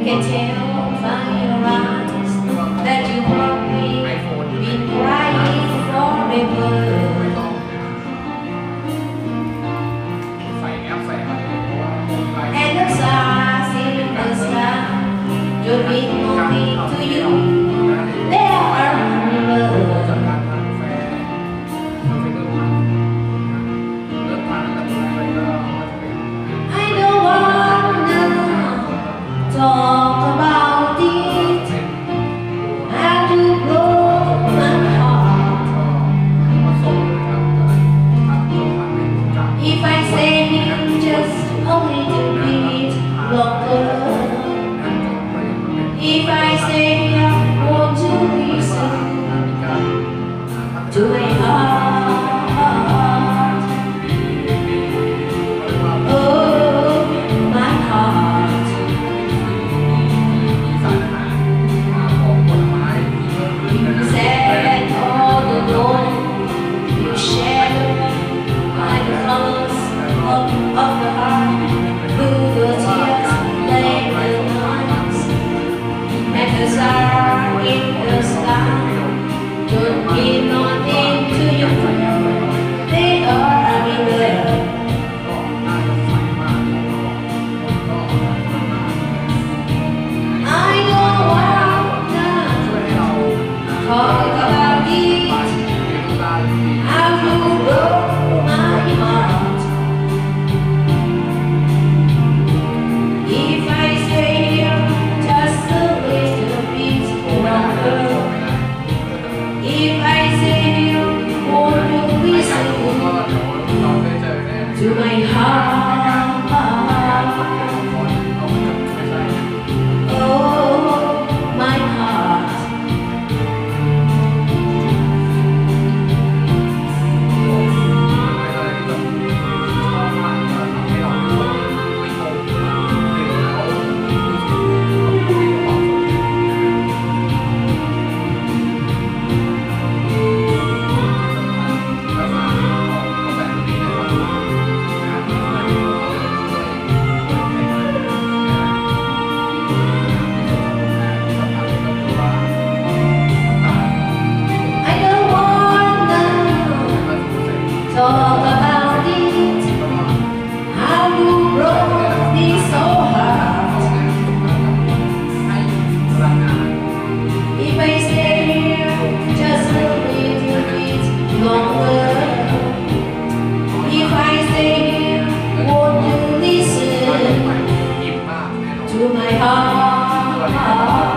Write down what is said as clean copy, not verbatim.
can tell by your eyes that you probably been crying forever. And the stars in the sky don't mean nothing to you. They are love. I don't wanna talk about it. How to broke my heart. If I say just a little bit longer, if I say I want to listen to my heart, oh my heart, you said all alone, you shared by the colors of the heart, through the tears, lay the nights, and the star in the sky don't mean nothing to you. They are everywhere. I don't wanna talk about it. How you broke my heart. If I stay here just a little bit longer, if I say you won't you listen to my heart, oh my heart. Talk about it, how you broke me so hard. If I stay here just a little bit longer, if I stay here, won't you listen to my heart?